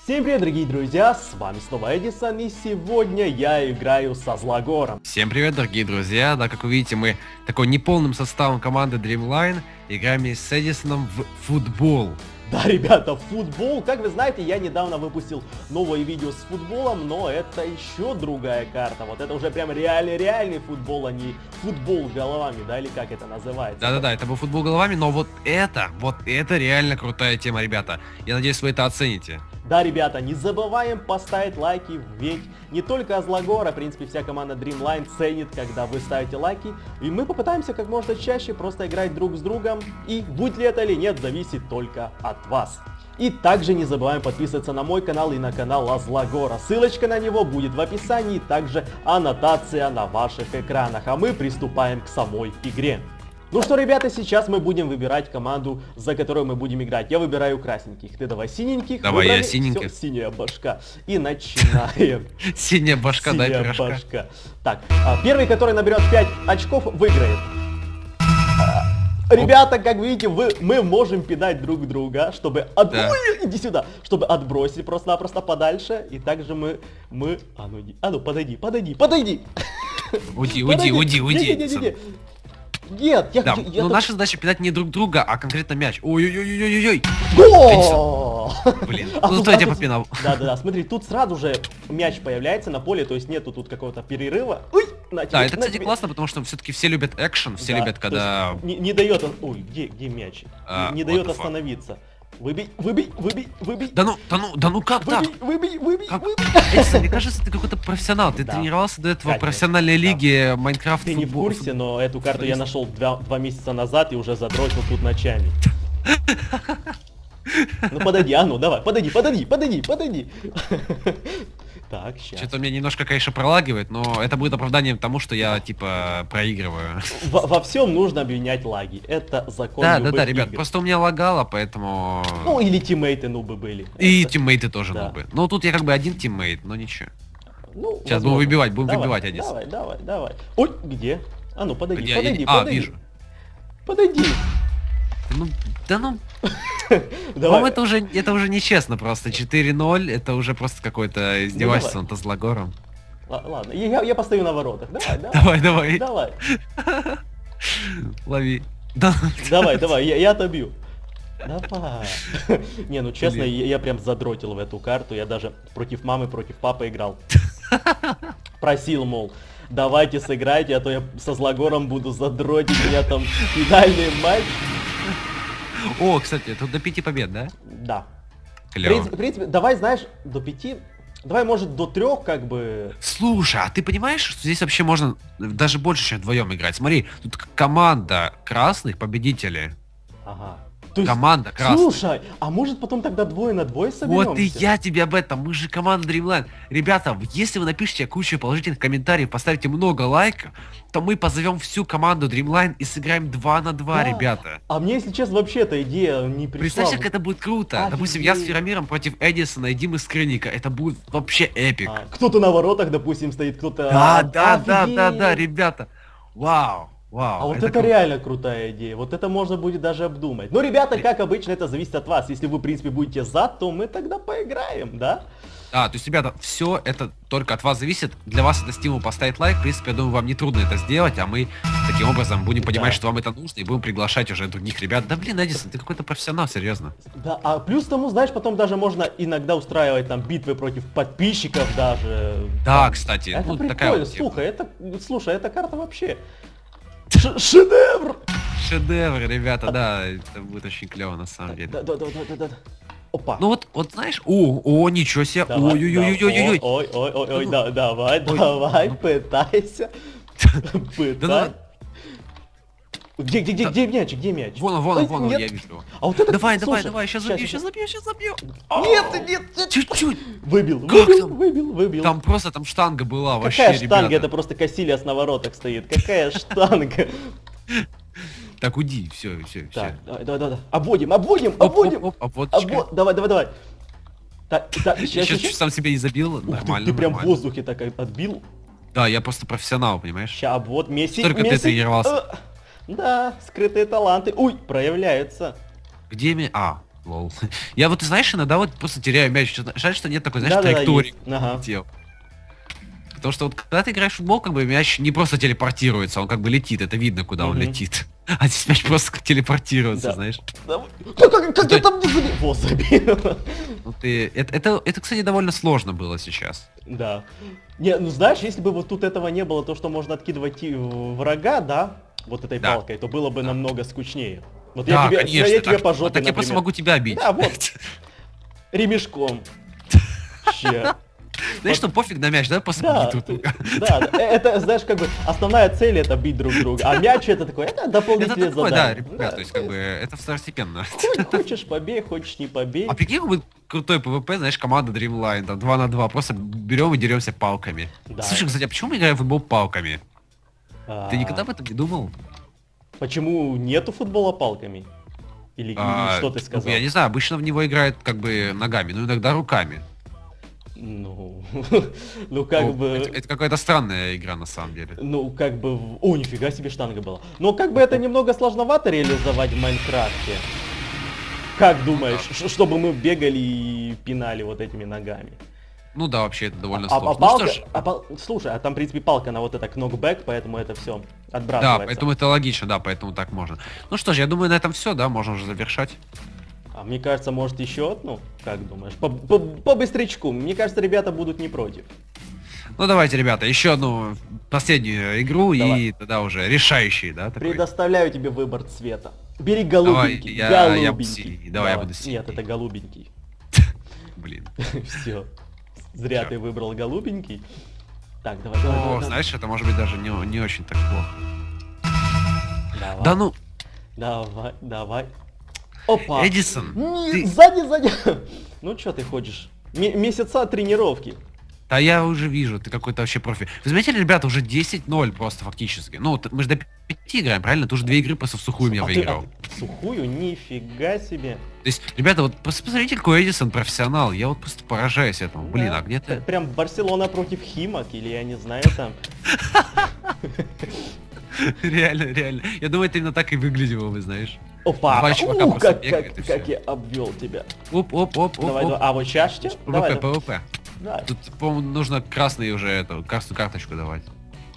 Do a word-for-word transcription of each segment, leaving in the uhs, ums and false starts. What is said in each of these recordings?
Всем привет, дорогие друзья, с вами снова Эдисон, и сегодня я играю со Злагором. Всем привет, дорогие друзья, да, как вы видите, мы такой неполным составом команды Dreamline играем с Эдисоном в футбол. Да, ребята, футбол, как вы знаете, я недавно выпустил новое видео с футболом, но это еще другая карта, вот это уже прям реальный-реальный футбол, а не футбол головами, да, или как это называется. Да-да-да, это был футбол головами, но вот это, вот это реально крутая тема, ребята, я надеюсь, вы это оцените. Да, ребята, не забываем поставить лайки, ведь не только Злагор, а в принципе вся команда Dreamline ценит, когда вы ставите лайки. И мы попытаемся как можно чаще просто играть друг с другом. И будет ли это или нет, зависит только от вас. И также не забываем подписываться на мой канал и на канал Злагора. Ссылочка на него будет в описании, также аннотация на ваших экранах. А мы приступаем к самой игре. Ну что, ребята, сейчас мы будем выбирать команду, за которую мы будем играть. Я выбираю красненьких, ты давай синеньких. Давай, я синеньких. Все, синяя башка. И начинаем. Синяя башка, дай пирожка. башка. Так, первый, который наберет пять очков, выиграет. Ребята, как видите, вы, мы можем пинать друг друга, чтобы от... Да. Ой, иди сюда, чтобы отбросить просто-напросто подальше. И также мы, мы, а ну иди, а ну подойди, подойди, подойди. Уйди, уйди, уйди, уйди. Нет, я да, хочу... Я но тут... наша задача пинать не друг друга, а конкретно мяч. Ой-ой-ой-ой-ой-ой. Гол! Блин, а ну тут, зато а я тебя тут... попинал. Да-да-да, смотри, тут сразу же мяч появляется на поле, то есть нету тут какого-то перерыва. Ой, на тебе, да, это, на кстати, тебе. классно, потому что все-таки все любят экшен, все да, любят, когда... Не, не дает он... Ой, где, где мяч? А, не не дает остановиться. Выбей, выбей, выбей, выбей. Да ну, да ну, да ну как выбей, так? Выбей, выбей, как? выбей. Эдисон, мне кажется, ты какой-то профессионал. Ты да. тренировался до этого Конечно. в профессиональной лиге да. Майнкрафт. Ты не в курсе, но эту карту я нашел два, два месяца назад и уже задротил тут ночами. Ну подойди, а ну давай, подойди, подойди, подойди, подойди. Так, сейчас. Что-то меня немножко, конечно, пролагивает, но это будет оправданием тому, что я, типа, проигрываю. Во, во всем нужно обвинять лаги. Это закон Да, любых да, да, ребят, игр. просто у меня лагало, поэтому... Ну, или тиммейты нубы были. И это... тиммейты тоже да. нубы. Ну, тут я как бы один тиммейт, но ничего. Ну, сейчас возможно. будем выбивать, будем давай, выбивать, Эдис. Давай, давай, давай. Ой, где? А ну, подойди, Где? подойди, А, подойди. вижу. Подойди. Ну, да ну... Давай. По-моему, это уже, это уже нечестно просто. четыре ноль, это уже просто какое-то издевательство над Злагором. Ладно, я, я постою на воротах. Давай, давай. Давай, давай. Лови. Да. Давай, давай, я, я отобью. Давай. Не, ну честно, я, я прям задротил в эту карту. Я даже против мамы, против папы играл. Просил, мол, давайте сыграйте, а то я со Злагором буду задротить. У меня там финальный матч. О, кстати, это до пяти побед, да? Да. Клево. В принципе, в принципе, давай, знаешь, до пяти. Давай, может, до трех, как бы. Слушай, а ты понимаешь, что здесь вообще можно даже больше, чем вдвоем играть? Смотри, тут команда красных победители. Ага. То есть, команда красных. Слушай, а может потом тогда двое на двое соберемся? Вот и я тебе об этом, мы же команда Dreamline. Ребята, если вы напишите кучу положительных комментариев, поставите много лайков, то мы позовем всю команду Dreamline и сыграем два на два, да. ребята. А мне, если честно, вообще эта идея не пришла. Представьте, как это будет круто. Офигеть. Допустим, я с Феромиром против Эдисона и Димы Скрынника. Это будет вообще эпик. А, кто-то на воротах, допустим, стоит, кто-то... Да, да, да, да, да, ребята. Вау. Вау, а вот это, это реально крутая идея, вот это можно будет даже обдумать. Но, ребята, как обычно, это зависит от вас. Если вы, в принципе, будете за, то мы тогда поиграем, да? А, то есть, ребята, все это только от вас зависит. Для вас это стимул поставить лайк. В принципе, я думаю, вам не трудно это сделать, а мы таким образом будем понимать, да. что вам это нужно, и будем приглашать уже других ребят. Да блин, Эдисон, ты какой-то профессионал, серьезно. Да, а плюс тому, знаешь, потом даже можно иногда устраивать там битвы против подписчиков даже. Да, там. кстати, это ну, прикольно, такая вот слушай, это, слушай, эта карта вообще... Ш шедевр! Шедевр, ребята, да, это будет очень клево на самом деле. Да, да, да, да, да, да. Опа. Ну вот, вот знаешь, о, о, ничего себе, ой-ой-ой-ой-ой-ой. Ой, ой, ой, ой, да, давай, давай, пытайся. Пытай. Где, где, где, где мяч, где мяч? Вон он, вон он, вон он, я вижу его. А вот это, давай, давай, давай, сейчас забью, сейчас забью, сейчас забью. Нет, нет, нет. Чуть-чуть. Выбил, выбил, выбил, выбил. Там просто там штанга была, вообще, ребята. Какая штанга? ребята. Это просто Кассилиас на воротах стоит. Какая штанга? Так, уйди, все, все, все. Так, давай, давай, давай. Обводим, обводим, обводим. Оп, оп, оп, Обвод... Давай, давай, давай. Так, так, сейчас, сейчас чуть сам себя не забил, нормально. Ты, ты прям нормально. в воздухе так отбил. Да, я просто профессионал, понимаешь? Сейчас, обвод, Месси, Только Месси. ты тренировался. Да, скрытые таланты. Ой, проявляются. Где ми... А, Лол. Я вот, ты знаешь, иногда вот просто теряю мяч. Жаль, что нет такой, знаешь, Да-да-да, траектории. есть. Ага. Тел. Потому что вот когда ты играешь в футбол, как бы мяч не просто телепортируется, он как бы летит, это видно, куда он Мгм. летит. А здесь мяч просто как телепортируется, Да. знаешь. Давай. Как, как, как Да. я там не забил? Во, забил. Ну ты. Это, это, это, кстати, довольно сложно было сейчас. Да. Не, ну знаешь, если бы вот тут этого не было, то, что можно откидывать и в врага, да, вот этой Да. палкой, то было бы Да. намного скучнее. Вот Да, я тебе, конечно. я тебе так, по жопе, так я просто например. могу тебя бить. Да, вот. Ремешком. Че. Знаешь, что пофиг на мяч, да? Просто Да, бить друг ты- друга. да, да, э, это, знаешь, как бы основная цель это бить друг друга, а мяч это такое, это Это дополнительное такое, да, задание. ребят, то есть как бы это второстепенно. Хоть хочешь побей, хочешь не побей. А прикинь, будет крутой ПВП, знаешь, команда Dreamline, там два на два, просто берем и деремся палками. Да. Слушай, кстати, а почему мы играем в футбол палками? А, Ты никогда об этом не думал? Почему нету футбола палками? Или, или А, что ты ну, сказал? я не знаю, обычно в него играют как бы ногами, но иногда руками. Ну, ну как Ну, бы, Это, это какая-то странная игра на самом деле. ну как бы, в- о, нифига себе штанга была. Но как бы это немного сложновато реализовать в Майнкрафте. Как думаешь, ш- чтобы мы бегали и пинали вот этими ногами? Ну да, вообще это довольно А, а сложно. палка, Ну что ж, а пал- слушай, а там в принципе палка на вот это кнокбэк, поэтому это все да, отбрасывается. поэтому это логично, да, поэтому так можно. Ну что ж, я думаю, на этом все, да, можно уже завершать. А мне кажется, может еще одну? Как думаешь? По, по, по быстрячку. Мне кажется, ребята будут не против. Ну давайте, ребята, еще одну последнюю игру Давай. и тогда уже решающий, да, такой. Предоставляю тебе выбор цвета. Бери Давай, голубенький. я- я буду голубенький. синий. Давай, я буду синий. Нет, это голубенький. Блин. Все. Зря Всё. ты выбрал голубенький. Так, давай, давай, О, давай, давай. знаешь, это может быть даже не, не очень так плохо. Давай, Да ну, давай, давай. Опа. Эдисон, Не, ты- сзади, сзади. Ну что ты хочешь? Ме- месяца тренировки. да я уже вижу, ты какой-то вообще профи. Вы заметили, ребята, уже десять ноль просто фактически. Ну, вот мы же до пяти играем, правильно? Ты уже две игры просто в сухую меня А ты- выиграл. а ты сухую? Нифига себе. То есть, ребята, вот просто посмотрите, какой Эдисон профессионал. Я вот просто поражаюсь этому. Блин, Да. а где ты? Прям Барселона против Химок, или я не знаю там. Реально, реально. Я думаю, это именно так и выглядело бы, знаешь. Опа, Два чувака у, просто как, бегают, как, и как всё. я обвел тебя. Оп, оп, оп, оп, Давай, оп. давай. А вот сейчас что? Давай, ПВП, ПВП. давай. Тут, по-моему, нужно красный уже эту красную карточку давать.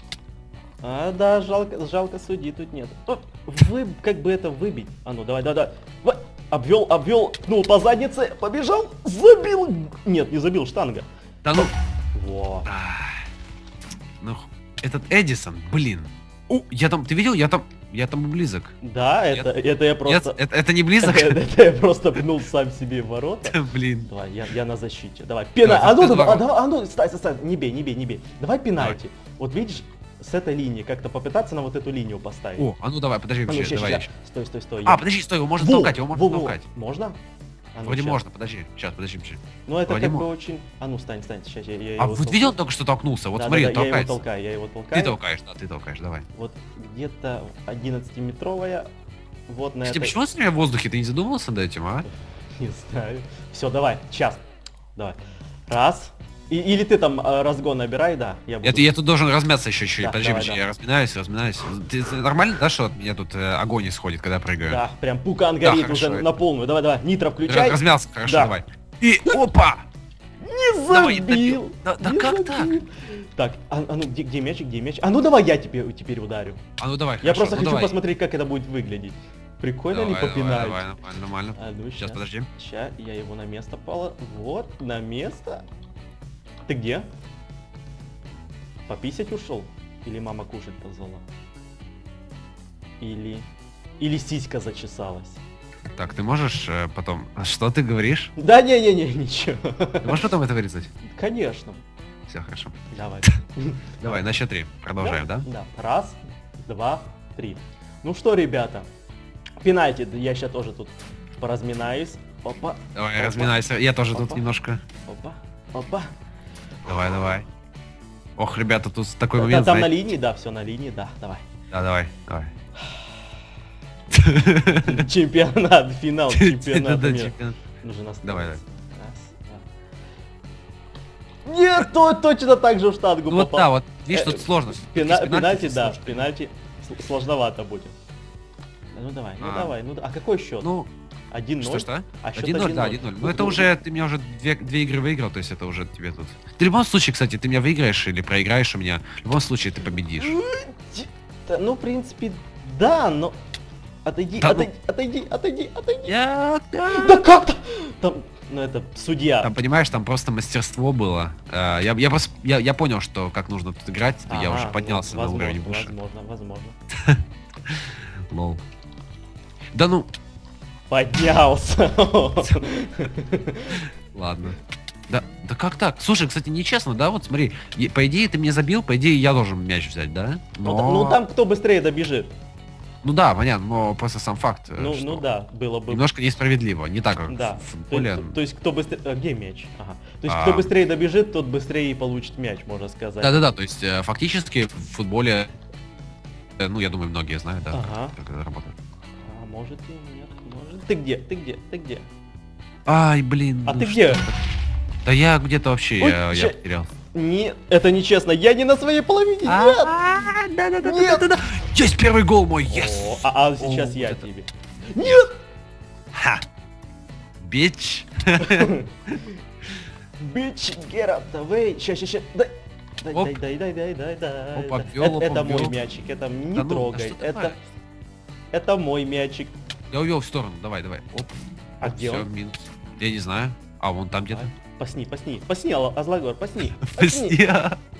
А, да, жалко, жалко судьи тут нет. О, вы, как бы это выбить? А ну, давай, давай, давай. Вот, обвел, обвел, пнул по заднице, побежал, забил. Нет, не забил, штанга. Да ну. Во. Ах, Ну, этот Эдисон, блин. У, я там, ты видел? Я там, я там близок. Да, это, это я Нет, просто... это, это не близок? Это, это я просто пнул сам себе в ворота. Блин. Давай, я, я на защите. Давай, пинай. Давай, А ну, ты давай, два. а, давай, а ну, стой, стой, стой, не бей, не бей, не бей. Давай пенальти. Вот видишь, с этой линии как-то попытаться на вот эту линию поставить. О, а ну давай, подожди, А ну, вообще, ща, давай. ща, еще. Стой, стой, стой. А, я- подожди, стой, его можно Во, толкать, его можно во, во. толкать. Можно? А ну, Вроде ща. можно, подожди. Сейчас, подожди, подожди. Ну это Вроде как бы мо- очень... А ну, стань, стань, сейчас я, я А его вот толкаю. видел, он только что толкнулся? Вот Да, смотри, да, да, я его толкается. толкаю, я его толкаю. Ты толкаешь, да, ты толкаешь, давай. Вот где-то одиннадцатиметровая. Вот на Кстати, этой... почему он в воздухе? Ты не задумывался над этим, а? Не знаю. Все, давай, сейчас. Давай. Раз. И, или ты там э, разгон набирай, да. Я буду. Я, я тут должен размяться еще чуть-чуть. Да, Подожди, давай, подожди, да. я разминаюсь, разминаюсь. Ты, ты нормально, да, что от меня тут э, огонь исходит, когда прыгаю? Да, прям пукан горит Да, уже хорошо. на полную. Давай, давай. Нитро Раз- включай. Размялся, хорошо, Да. давай. И опа! Не Давай, забил. да- да не как забил. Так, а, а ну где, где мячик, где мяч? А ну давай я тебе теперь ударю. А ну давай, Я хорошо, просто ну хочу давай. посмотреть, как это будет выглядеть. Прикольно Давай, ли давай, попинать? давай, нормально, нормально. А ну Сейчас, ща. подожди. Ща, я его на место пола. Вот, на место. Ты где? Пописать ушел? Или мама кушать позвала? Или... Или сиська зачесалась? Так, ты можешь э, потом... Что ты говоришь? Да не-не-не, ничего. Ты можешь потом это вырезать? Конечно. Все, хорошо. Давай. Давай, на счет три. Продолжаем, да? Да. Раз, два, три. Ну что, ребята, пенальти, да я сейчас тоже тут поразминаюсь. Опа. Давай, опа, разминайся. Я тоже тут Опа. немножко. Опа, опа. Давай, давай. Ох, ребята, тут такой Да, момент, там на знаете- линии, да, все на линии, да, давай. Да, давай, давай. Чемпионат, финал чемпионата Да-да, мира. чемпионат. Нужен Давай, Раз, два. Нет, то, точно так же в штангу Ну вот попал. да, вот, видишь, Э, тут сложно. Пена- С пенальти, здесь да, сложно. пенальти с- сложновато будет. Да, ну давай, ну А. давай, ну да- а какой счет? Ну, один ноль? Что-что? А счет один ноль, да, один ноль. Ну это уже, ты меня уже две, две игры выиграл, то есть это уже тебе тут... Ты в любом случае, кстати, ты меня выиграешь или проиграешь у меня, в любом случае ты победишь. Да, ну, в принципе, да, но... Отойди, да, отойди, ну... отойди, отойди, отойди. Я... Да как-то! Там, ну это судья. Там, понимаешь, там просто мастерство было. Uh, я, я просто, я, я понял, что как нужно тут играть, ага, я уже поднялся ну, возможно, на уровень выше. Возможно, возможно. Лол. Да ну... Поднялся. Ладно. Да, да как так? Слушай, кстати, нечестно, да? Вот смотри, по идее ты мне забил, по идее я должен мяч взять, да? Но... Ну, ну там кто быстрее добежит. Ну да, понятно, но просто сам факт. Ну, ну да, было бы... Немножко несправедливо, не так, как да. в футболе. То, то есть кто быстрее... А, где мяч? Ага. То есть а... кто быстрее добежит, тот быстрее и получит мяч, можно сказать. Да-да-да, то есть фактически в футболе, ну я думаю, многие знают, да, ага. как, как это работает. А может и нет, может... Ты где? Ты где? Ты где? Ай, блин. А ну ты где? Да я где-то вообще, Ой, я, че... я потерял. Нет, это нечестно, я не на своей половине, нет! Да-да-да, есть первый гол мой, yes! А сейчас я тебе. Нет! Ха! Бич! Бич, get up the way. Ща, ща, ща. Дай, дай, дай, дай, дай, дай, дай. Опа, это, это мой мячик, это не трогай. Это, это мой мячик. Я увел в сторону, давай, давай. Оп. А где он? Минус. Я не знаю. А вон там где-то. Посни, посни, посни, Азлагор, посни. Посни.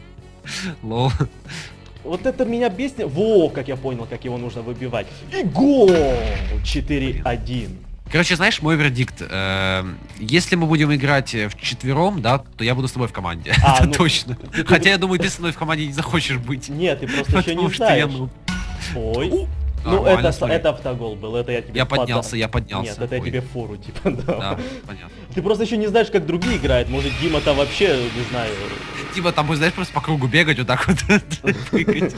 Лол. Вот это меня бесит. Во, как я понял, как его нужно выбивать. И гол! четыре один. Короче, знаешь, мой вердикт. Э, если мы будем играть вчетвером, да, то я буду с тобой в команде. А, это ну, точно. ты, Хотя ты... я думаю, ты со мной в команде не захочешь быть. Нет, ты просто еще не знаешь. Я, ну... Ой. Ну это, это автогол был, это я тебе... Я поднялся, я поднялся. Нет, это я тебе фору, типа, да. Да, понятно. Ты просто еще не знаешь, как другие играют, может Дима-то вообще, не знаю... Дима там будет, знаешь, просто по кругу бегать, вот так вот, прыгать.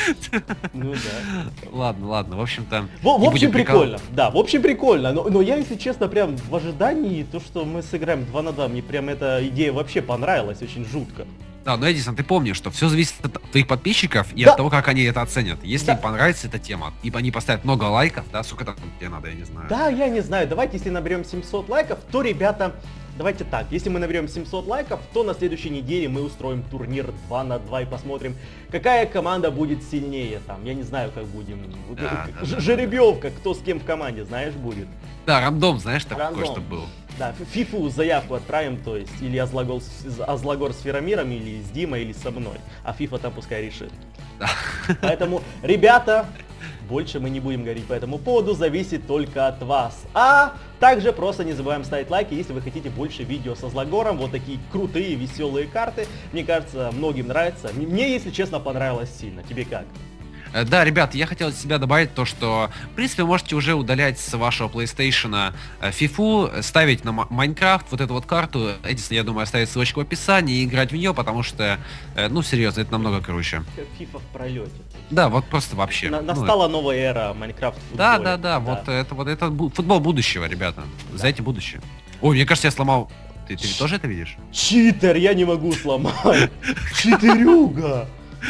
Ну да. Ладно, ладно, в общем-то... В общем прикольно, да, в общем прикольно, но я, если честно, прям в ожидании, то, что мы сыграем два на два, мне прям эта идея вообще понравилась, очень жутко. Да, но, Эдисон, ты помнишь, что все зависит от твоих подписчиков и да. от того, как они это оценят. Если да. им понравится эта тема, ибо они поставят много лайков, да, сколько там тебе надо, я не знаю. Да, я не знаю, давайте, если наберем семьсот лайков, то, ребята, давайте так, если мы наберем семьсот лайков, то на следующей неделе мы устроим турнир два на два и посмотрим, какая команда будет сильнее там, я не знаю, как будем, да, Ж- да, жеребьевка, да. Кто с кем в команде, знаешь, будет. Да, рандом, знаешь, такой, рандом. что был. Да, фифу заявку отправим, то есть, или Азлагор, Азлагор с Феромиром, или с Димой, или со мной. А фифа там пускай решит. Да. Поэтому, ребята, больше мы не будем говорить по этому поводу, зависит только от вас. А также просто не забываем ставить лайки, если вы хотите больше видео с Азлагором. Вот такие крутые, веселые карты. Мне кажется, многим нравится. Мне, если честно, понравилось сильно. Тебе как? Да, ребят, я хотел от себя добавить то, что, в принципе, можете уже удалять с вашего PlayStation фифу, ставить на Майнкрафт вот эту вот карту. Эдисон, я думаю, оставить ссылочку в описании и играть в нее, потому что, ну, серьезно, это намного круче. Как FIFA в пролете. Да, вот просто вообще. На, ну, настала новая эра Майнкрафт в да, футболе. да, да, да, вот это вот это футбол будущего, ребята. Да. За эти будущее. Ой, мне кажется, я сломал. Ты, ты тоже это видишь? Читер, я не могу сломать. Читерюга.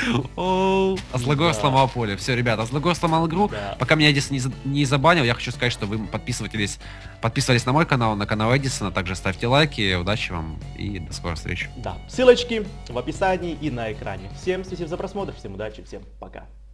Оу, Азлагор да. сломал поле. Все, ребята, Азлагор сломал игру. Да. Пока меня Эдисон не, за... не забанил, я хочу сказать, что вы подписывались, подписывались на мой канал, на канал Эдисона. Также ставьте лайки. Удачи вам и до скорой встречи. Да, ссылочки в описании и на экране. Всем спасибо за просмотр, всем удачи, всем пока.